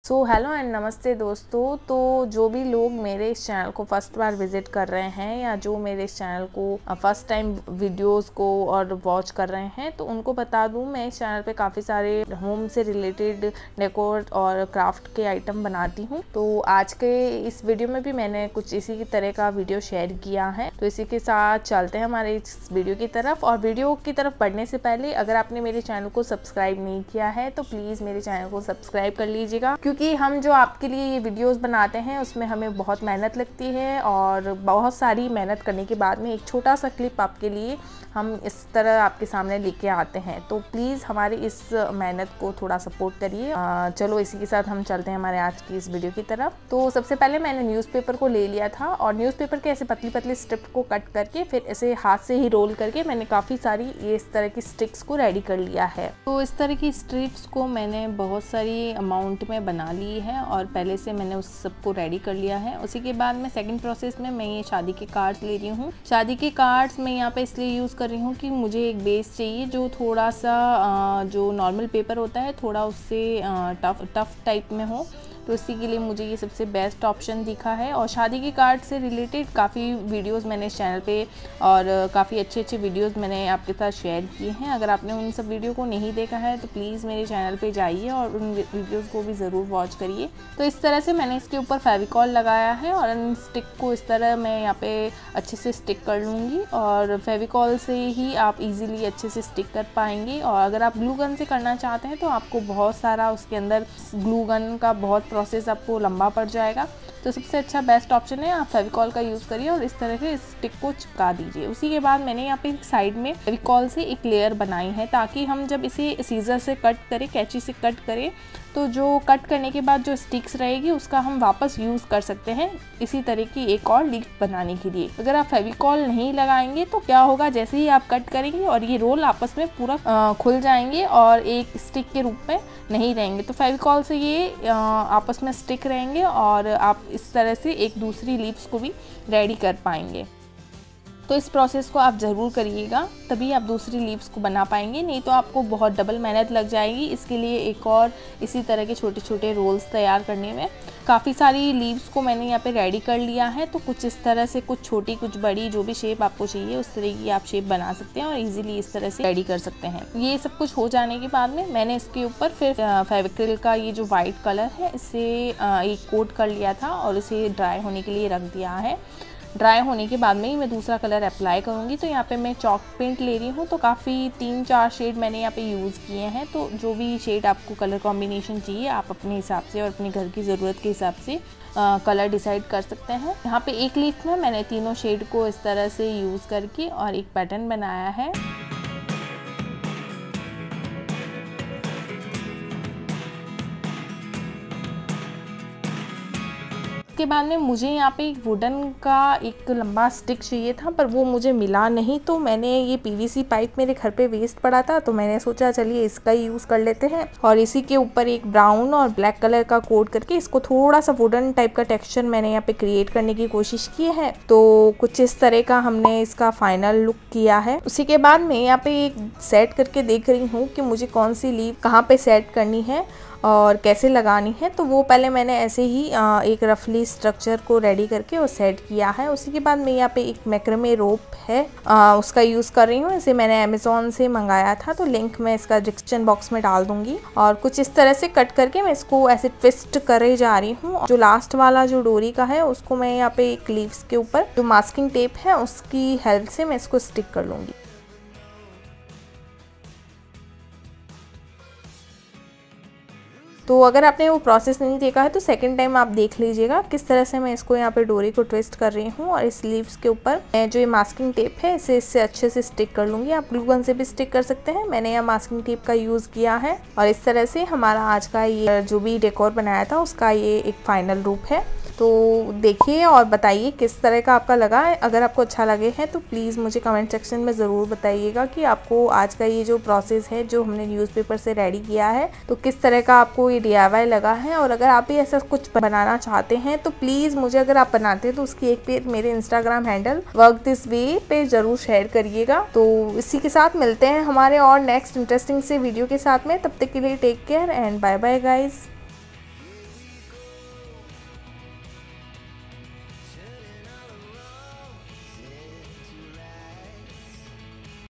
Hello and नमस्ते दोस्तों। तो जो भी लोग मेरे इस चैनल को फर्स्ट बार विजिट कर रहे हैं या जो मेरे इस चैनल को फर्स्ट टाइम वीडियोस को और वॉच कर रहे हैं, तो उनको बता दूं, मैं इस चैनल पे काफ़ी सारे होम से रिलेटेड डेकोर और क्राफ्ट के आइटम बनाती हूं। तो आज के इस वीडियो में भी मैंने कुछ इसी की तरह का वीडियो शेयर किया है। तो इसी के साथ चलते हैं हमारे इस वीडियो की तरफ। और वीडियो की तरफ बढ़ने से पहले अगर आपने मेरे चैनल को सब्सक्राइब नहीं किया है तो प्लीज़ मेरे चैनल को सब्सक्राइब कर लीजिएगा, क्योंकि हम जो आपके लिए ये वीडियोस बनाते हैं उसमें हमें बहुत मेहनत लगती है और बहुत सारी मेहनत करने के बाद में एक छोटा सा क्लिप आपके लिए हम इस तरह आपके सामने लेके आते हैं। तो प्लीज़ हमारी इस मेहनत को थोड़ा सपोर्ट करिए। चलो इसी के साथ हम चलते हैं हमारे आज की इस वीडियो की तरफ। तो सबसे पहले मैंने न्यूज़पेपर को ले लिया था और न्यूज़पेपर के ऐसे पतली पतली स्ट्रिप को कट करके फिर ऐसे हाथ से ही रोल करके मैंने काफ़ी सारी इस तरह की स्टिक्स को रेडी कर लिया है। तो इस तरह की स्ट्रिप्स को मैंने बहुत सारी अमाउंट में बना ली है और पहले से मैंने उस सबको रेडी कर लिया है। उसी के बाद में सेकंड प्रोसेस में मैं ये शादी के कार्ड्स ले रही हूँ। शादी के कार्ड्स मैं यहाँ पे इसलिए यूज़ कर रही हूँ कि मुझे एक बेस चाहिए जो थोड़ा सा जो नॉर्मल पेपर होता है थोड़ा उससे टफ टाइप में हो। तो इसी के लिए मुझे ये सबसे बेस्ट ऑप्शन दिखा है। और शादी के कार्ड से रिलेटेड काफ़ी वीडियोस मैंने इस चैनल पे और काफ़ी अच्छे वीडियोस मैंने आपके साथ शेयर किए हैं। अगर आपने उन सब वीडियो को नहीं देखा है तो प्लीज़ मेरे चैनल पे जाइए और उन वीडियोस को भी ज़रूर वॉच करिए। तो इस तरह से मैंने इसके ऊपर फेविकॉल लगाया है और इन स्टिक को इस तरह मैं यहाँ पे अच्छे से स्टिक कर लूँगी। और फेविकॉल से ही आप ईज़िली अच्छे से स्टिक कर पाएंगे। और अगर आप ग्लू गन से करना चाहते हैं तो आपको बहुत सारा उसके अंदर ग्लू गन का बहुत प्रोसेस आपको लंबा पड़ जाएगा। तो सबसे अच्छा बेस्ट ऑप्शन है आप फेविकॉल का यूज़ करिए और इस तरह से स्टिक को चिपका दीजिए। उसी के बाद मैंने यहाँ पे साइड में फेविकॉल से एक लेयर बनाई है ताकि हम जब इसे सीजर से कट करें, कैंची से कट करें, तो जो कट करने के बाद जो स्टिक्स रहेगी उसका हम वापस यूज़ कर सकते हैं इसी तरह की एक और लीफ बनाने के लिए। अगर आप फेविकॉल नहीं लगाएंगे तो क्या होगा, जैसे ही आप कट करेंगे और ये रोल आपस में पूरा खुल जाएंगे और एक स्टिक के रूप में नहीं रहेंगे। तो फेविकॉल से ये आपस में स्टिक रहेंगे और आप इस तरह से एक दूसरी लीव्स को भी रेडी कर पाएंगे। तो इस प्रोसेस को आप ज़रूर करिएगा, तभी आप दूसरी लीव्स को बना पाएंगे, नहीं तो आपको बहुत डबल मेहनत लग जाएगी। इसके लिए एक और इसी तरह के छोटे छोटे रोल्स तैयार करने में काफ़ी सारी लीव्स को मैंने यहाँ पे रेडी कर लिया है। तो कुछ इस तरह से, कुछ छोटी कुछ बड़ी, जो भी शेप आपको चाहिए उस तरह की आप शेप बना सकते हैं और इजीली इस तरह से रेडी कर सकते हैं। ये सब कुछ हो जाने के बाद में मैंने इसके ऊपर फिर फेविक्रिल का ये जो वाइट कलर है इससे एक कोट कर लिया था और इसे ड्राई होने के लिए रख दिया है। ड्राई होने के बाद में ही मैं दूसरा कलर अप्लाई करूँगी। तो यहाँ पे मैं चॉक पेंट ले रही हूँ, तो काफ़ी 3-4 शेड मैंने यहाँ पे यूज़ किए हैं। तो जो भी शेड आपको कलर कॉम्बिनेशन चाहिए आप अपने हिसाब से और अपने घर की ज़रूरत के हिसाब से कलर डिसाइड कर सकते हैं। यहाँ पे एक लीफ में मैंने तीनों शेड को इस तरह से यूज़ करके और एक पैटर्न बनाया है। उसके बाद में मुझे यहाँ पे एक वुडन का एक लंबा स्टिक चाहिए था, पर वो मुझे मिला नहीं। तो मैंने ये पीवीसी पाइप मेरे घर पे वेस्ट पड़ा था, तो मैंने सोचा चलिए इसका ही यूज़ कर लेते हैं। और इसी के ऊपर एक ब्राउन और ब्लैक कलर का कोट करके इसको थोड़ा सा वुडन टाइप का टेक्सचर मैंने यहाँ पे क्रिएट करने की कोशिश की है। तो कुछ इस तरह का हमने इसका फाइनल लुक किया है। उसी के बाद मैं यहाँ पे एक सेट करके देख रही हूँ कि मुझे कौन सी लीव कहाँ पे सेट करनी है और कैसे लगानी है। तो वो पहले मैंने ऐसे ही एक रफली स्ट्रक्चर को रेडी करके और सेट किया है। उसी के बाद मैं यहाँ पे एक मैक्रामे रोप है उसका यूज़ कर रही हूँ। इसे मैंने अमेज़ॉन से मंगाया था, तो लिंक मैं इसका डिस्क्रिप्शन बॉक्स में डाल दूंगी। और कुछ इस तरह से कट करके मैं इसको ऐसे ट्विस्ट करे जा रही हूँ। जो लास्ट वाला जो डोरी का है उसको मैं यहाँ पे एक लीव्स के ऊपर जो मास्किंग टेप है उसकी हेल्प से मैं इसको स्टिक कर लूँगी। तो अगर आपने वो प्रोसेस नहीं देखा है तो सेकंड टाइम आप देख लीजिएगा किस तरह से मैं इसको यहाँ पे डोरी को ट्विस्ट कर रही हूँ। और इस लीव्स के ऊपर मैं जो ये मास्किंग टेप है इसे इससे अच्छे से स्टिक कर लूँगी। आप ग्लू गन से भी स्टिक कर सकते हैं, मैंने यहाँ मास्किंग टेप का यूज़ किया है। और इस तरह से हमारा आज का ये जो भी डेकोर बनाया था उसका ये एक फाइनल रूप है। तो देखिए और बताइए किस तरह का आपका लगा। अगर आपको अच्छा लगे है तो प्लीज़ मुझे कमेंट सेक्शन में ज़रूर बताइएगा कि आपको आज का ये जो प्रोसेस है जो हमने न्यूज़पेपर से रेडी किया है तो किस तरह का आपको ये DIY लगा है। और अगर आप भी ऐसा कुछ बनाना चाहते हैं तो प्लीज़ मुझे, अगर आप बनाते हैं तो उसकी एक पिक मेरे Instagram handle work this way पे ज़रूर शेयर करिएगा। तो इसी के साथ मिलते हैं हमारे और नेक्स्ट इंटरेस्टिंग से वीडियो के साथ में। तब तक के लिए take care and bye bye guys.